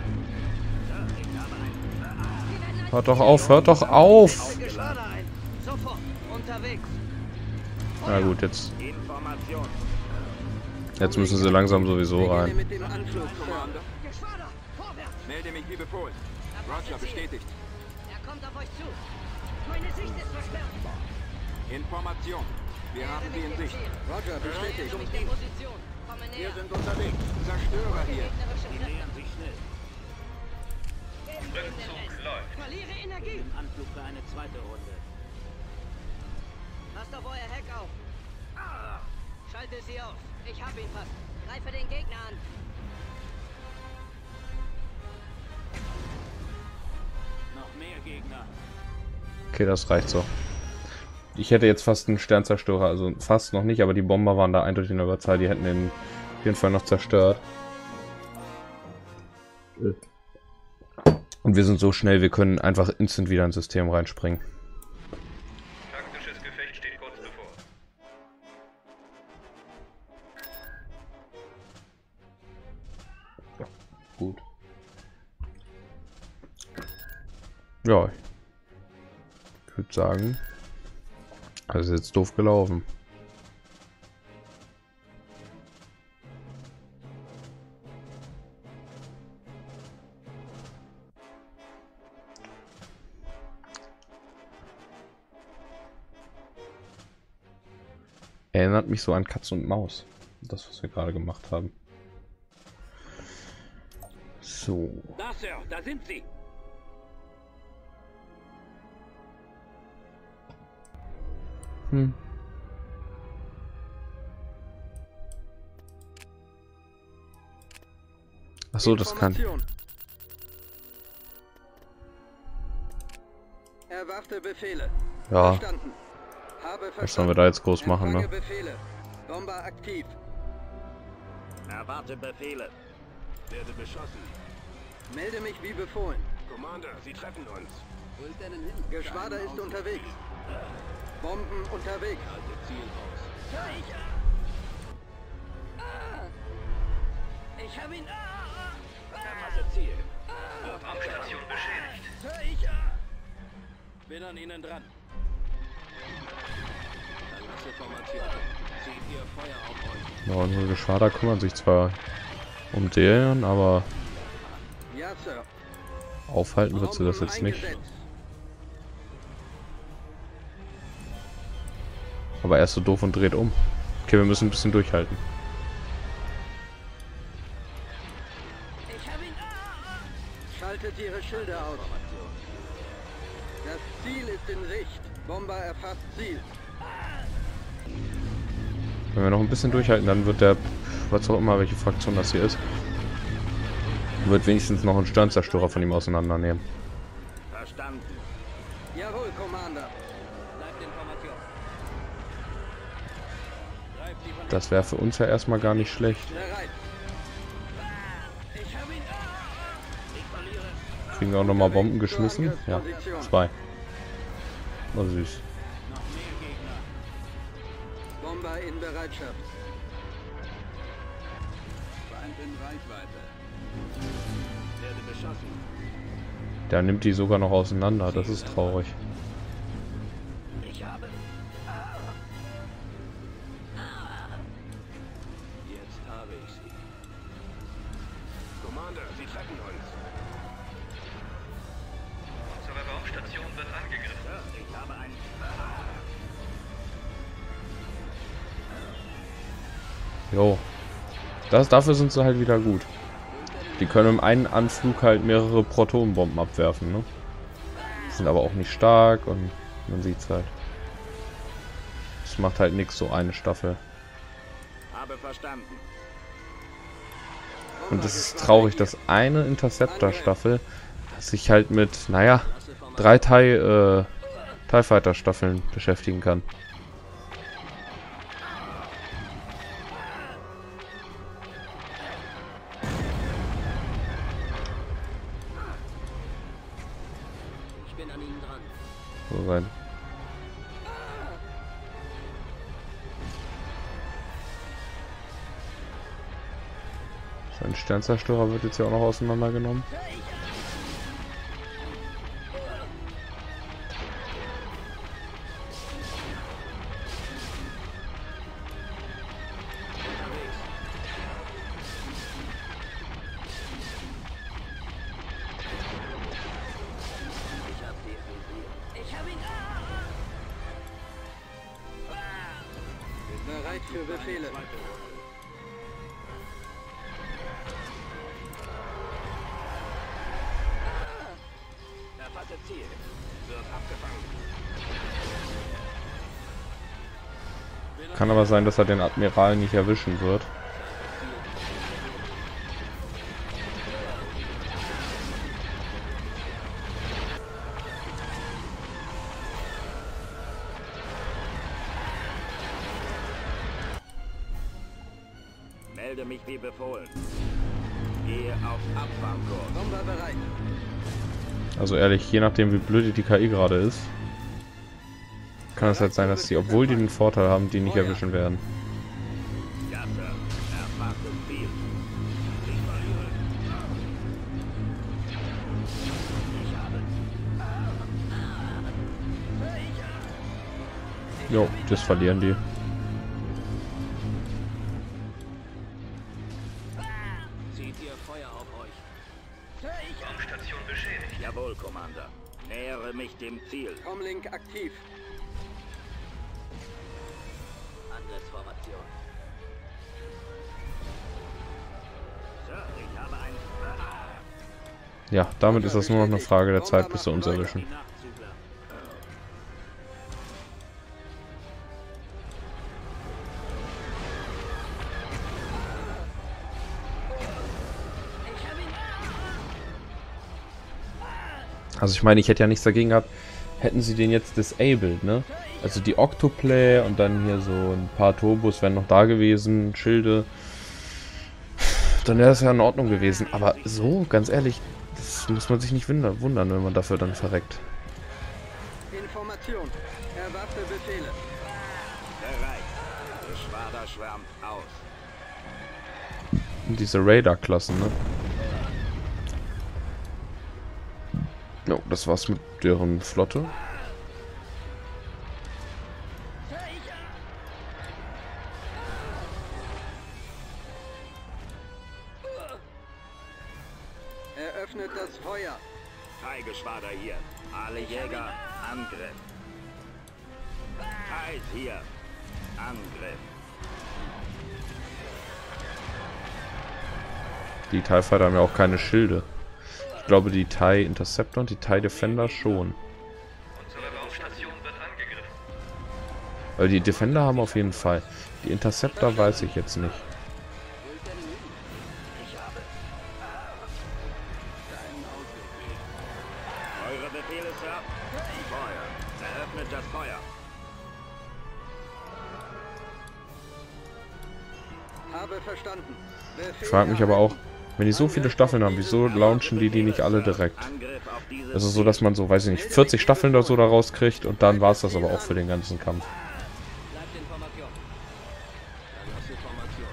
[SPEAKER 1] Hört doch auf, hört doch auf!
[SPEAKER 6] Geschwader ein. Sofort. Unterwegs.
[SPEAKER 1] Na gut, jetzt
[SPEAKER 5] Information.
[SPEAKER 1] Jetzt müssen sie langsam sowieso
[SPEAKER 4] Beginne
[SPEAKER 1] rein.
[SPEAKER 4] mit dem Anflug, Commander.
[SPEAKER 6] Geschwader, vorwärts!
[SPEAKER 4] Melde mich wie befohlen. Roger, bestätigt.
[SPEAKER 6] Er kommt auf euch zu. Meine Sicht ist versperrt.
[SPEAKER 4] Information. Wir haben sie in Sicht. Roger, bestätigt.
[SPEAKER 6] Nähert mich der Position. Komme
[SPEAKER 5] Wir
[SPEAKER 6] näher.
[SPEAKER 5] sind unterwegs.
[SPEAKER 4] Zerstörer hier.
[SPEAKER 6] Gegnerische Kräfte.
[SPEAKER 3] sich schnell. Rückzug läuft.
[SPEAKER 6] Verliere Energie.
[SPEAKER 7] Anflug für eine zweite Runde.
[SPEAKER 6] Passt auf euer Heck auf. Schalte sie aus. Ich hab ihn fast. Greife den Gegner an.
[SPEAKER 7] Noch mehr Gegner.
[SPEAKER 1] Okay, das reicht so. Ich hätte jetzt fast einen Sternzerstörer, also fast noch nicht, aber die Bomber waren da eindeutig in der Überzahl, die hätten den auf jeden Fall noch zerstört. Und wir sind so schnell, wir können einfach instant wieder ins System reinspringen.
[SPEAKER 3] Taktisches Gefecht steht kurz bevor.
[SPEAKER 1] Gut. Ja, ich würde sagen, das ist jetzt doof gelaufen. Erinnert mich so an Katz und Maus. Das, was wir gerade gemacht haben. So.
[SPEAKER 7] Da, Sir, da sind sie.
[SPEAKER 1] Hm. Ach so, das kann.
[SPEAKER 4] Information. Erwarte Befehle.
[SPEAKER 1] Ja,
[SPEAKER 4] Verstanden. Habe verstanden.
[SPEAKER 1] was sollen wir da jetzt groß machen, ne?
[SPEAKER 4] Empfange Befehle. Bomber aktiv.
[SPEAKER 7] Erwarte Befehle.
[SPEAKER 5] Werde beschossen.
[SPEAKER 4] Melde mich wie befohlen.
[SPEAKER 5] Commander, Sie treffen uns.
[SPEAKER 4] Geschwader ist unterwegs. Bomben unterwegs.
[SPEAKER 6] Ich hab ihn.
[SPEAKER 7] Verpasse Ziel.
[SPEAKER 3] Raumstation beschädigt.
[SPEAKER 7] Bin an ihnen dran. Verlasse Formation. Zieht ihr Feuer auf euch.
[SPEAKER 1] Ja, unsere Geschwader kümmern sich zwar um den, aber
[SPEAKER 4] Ja, Sir.
[SPEAKER 1] aufhalten wird sie das jetzt nicht.
[SPEAKER 4] Eingesetzt.
[SPEAKER 1] Aber er ist so doof und dreht um. Okay, wir müssen ein bisschen durchhalten.
[SPEAKER 6] Ich hab ihn.
[SPEAKER 4] Schaltet ihre Schilde aus. Das Ziel ist in Sicht. Bomber erfasst Ziel.
[SPEAKER 1] Wenn wir noch ein bisschen durchhalten, dann wird der, was auch immer, welche Fraktion das hier ist, wird wenigstens noch einen Sternzerstörer von ihm auseinandernehmen.
[SPEAKER 7] Verstanden.
[SPEAKER 4] Jawohl, Commander.
[SPEAKER 7] Bleibt in Formation. Greift sie von
[SPEAKER 1] Das wäre für uns ja erstmal gar nicht schlecht.
[SPEAKER 4] Bereit.
[SPEAKER 6] Ich hab ihn.
[SPEAKER 7] Ich verliere.
[SPEAKER 1] Kriegen wir auch nochmal Bomben geschmissen? Ja, zwei. Oh, süß.
[SPEAKER 7] Noch mehr Gegner.
[SPEAKER 4] Bomber in Bereitschaft.
[SPEAKER 7] Feind in Reichweite. Werde beschossen.
[SPEAKER 1] Der nimmt die sogar noch auseinander, das ist traurig.
[SPEAKER 6] Ich habe.
[SPEAKER 7] Jetzt habe ich sie.
[SPEAKER 5] Commander, Sie treffen uns.
[SPEAKER 3] Unsere Raumstation wird angegriffen.
[SPEAKER 7] Sir, ich habe einen.
[SPEAKER 1] Jo. Das, dafür sind sie halt wieder gut. Die können im einen Anflug halt mehrere Protonenbomben abwerfen, ne? Sind aber auch nicht stark und man sieht's halt. Das macht halt nichts, so eine Staffel.
[SPEAKER 7] Habe verstanden.
[SPEAKER 1] Und es ist traurig, dass eine Interceptor-Staffel sich halt mit, naja, drei TIE, äh, TIE Fighter-Staffeln beschäftigen kann.
[SPEAKER 6] Ich bin an ihnen dran.
[SPEAKER 1] So sein. Sein Sternzerstörer wird jetzt ja auch noch auseinandergenommen.
[SPEAKER 4] für Befehle.
[SPEAKER 7] Erfasse Ziel. Wird abgefangen.
[SPEAKER 1] Kann aber sein, dass er den Admiral nicht erwischen wird.
[SPEAKER 7] Melde mich wie befohlen. Gehe auf Abfangkurs.
[SPEAKER 4] Bomber bereit.
[SPEAKER 1] Also ehrlich, je nachdem wie blöd die K I gerade ist, kann es halt sein, dass die, obwohl die den Vorteil haben, die nicht erwischen werden.
[SPEAKER 7] Ja, Sir. Erfasse Ziel. Ich verliere. Ich habe.
[SPEAKER 1] Jo, das verlieren die.
[SPEAKER 7] Zieht ihr Feuer auf euch.
[SPEAKER 3] Raumstation beschädigt.
[SPEAKER 7] Jawohl, Commander. Nähere mich dem Ziel.
[SPEAKER 4] Comlink aktiv.
[SPEAKER 6] Angriffsformation.
[SPEAKER 7] Sir, ich habe ein...
[SPEAKER 1] Ja, damit ist das nur noch eine Frage der Zeit, bis sie uns erwischen.
[SPEAKER 7] Die Nachzügler.
[SPEAKER 1] Also ich meine, ich hätte ja nichts dagegen gehabt, hätten sie den jetzt disabled, ne? Also die Octoplay und dann hier so ein paar Turbos wären noch da gewesen, Schilde. Dann wäre es ja in Ordnung gewesen. Aber so, ganz ehrlich, das muss man sich nicht wundern, wenn man dafür dann verreckt.
[SPEAKER 4] Information. Erwarte Befehle.
[SPEAKER 7] Bereit. Geschwader schwärmt aus.
[SPEAKER 1] Und diese Radar-Klassen, ne? Jo, das war's mit deren Flotte.
[SPEAKER 4] Eröffnet das Feuer.
[SPEAKER 7] Thai-Geschwader hier. Alle Jäger, Angriff. Thais hier. Angriff.
[SPEAKER 1] Die TIE Fighter haben ja auch keine Schilde. Ich glaube, die TIE Interceptor und die TIE Defender schon.
[SPEAKER 3] Unsere Raumstation wird angegriffen.
[SPEAKER 1] Also die Defender haben auf jeden Fall. Die Interceptor weiß ich jetzt nicht.
[SPEAKER 7] Eure Befehle, Sir. Feuer. Eröffnet das Feuer.
[SPEAKER 4] Habe verstanden. Befehle
[SPEAKER 1] Ich frage mich aber auch,
[SPEAKER 4] erhalten.
[SPEAKER 1] wenn die so viele Staffeln haben, wieso launchen die die nicht alle direkt?
[SPEAKER 7] Angriff auf dieses
[SPEAKER 1] Also so, dass man so, weiß ich nicht, vierzig Staffeln oder so daraus kriegt und dann war es das aber auch für den ganzen Kampf.
[SPEAKER 6] Bleibt in Formation.
[SPEAKER 7] Verlasse Formation.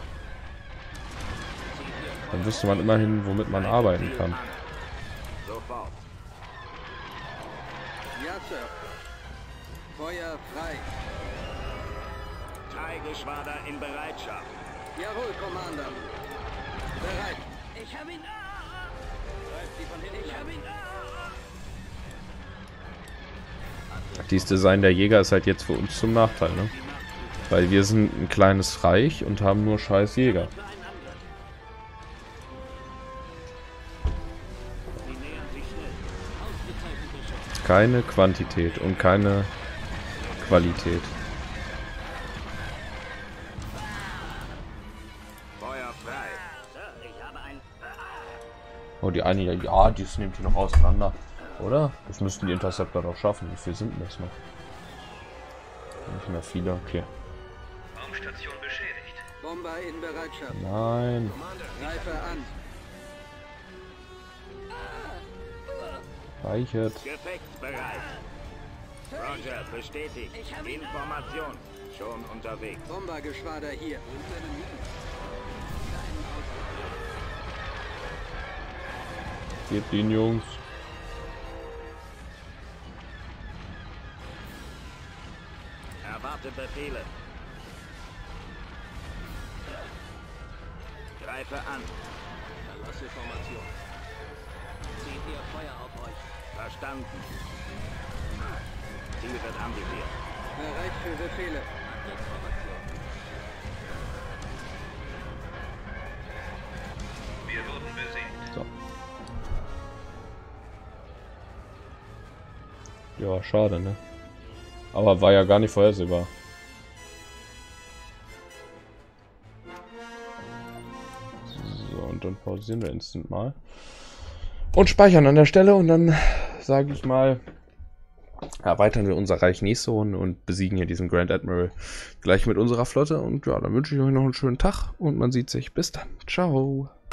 [SPEAKER 1] Dann wüsste man immerhin, womit man arbeiten kann.
[SPEAKER 7] Sofort.
[SPEAKER 4] Ja, Sir. Feuer frei.
[SPEAKER 7] Thai-Geschwader in Bereitschaft.
[SPEAKER 4] Jawohl, Commander. Bereit.
[SPEAKER 6] Ich habe ihn. Greift sie von hinten. Ich habe ihn.
[SPEAKER 1] Dieses Design der Jäger ist halt jetzt für uns zum Nachteil, ne? Weil wir sind ein kleines Reich und haben nur scheiß Jäger.
[SPEAKER 7] Für einen Angriff. Sie nähern sich schnell.
[SPEAKER 6] Ausgezeichneter Schutz.
[SPEAKER 1] Keine Quantität und keine Qualität.
[SPEAKER 7] Feuer frei.
[SPEAKER 6] Sir, ich habe ein.
[SPEAKER 1] Oh, die eine, ja, die nimmt die noch auseinander. Oder? Das müssten die Interceptor doch schaffen. Wie viel sind denn das noch? Nicht mehr viele, okay.
[SPEAKER 3] Raumstation beschädigt.
[SPEAKER 4] Bomber in Bereitschaft.
[SPEAKER 1] Nein.
[SPEAKER 4] Greife an.
[SPEAKER 1] Reichet.
[SPEAKER 7] Gefechtsbereit. Roger, bestätigt. Information. Schon unterwegs.
[SPEAKER 4] Bombergeschwader hier.
[SPEAKER 1] Gebt ihn, Jungs.
[SPEAKER 7] Erwarte Befehle. Greife an.
[SPEAKER 6] Verlasse Formation. Zieht ihr Feuer auf euch.
[SPEAKER 7] Verstanden. Ziel wird anvisiert.
[SPEAKER 4] Bereit für Befehle.
[SPEAKER 6] Angriffsformation.
[SPEAKER 1] So. Ja, schade, ne? Aber war ja gar nicht vorhersehbar. So, und dann pausieren wir instant mal. Und speichern an der Stelle und dann, sage ich mal, erweitern wir unser Reich nächste Runde und besiegen hier diesen Grand Admiral gleich mit unserer Flotte. Und ja, dann wünsche ich euch noch einen schönen Tag und man sieht sich. Bis dann. Ciao.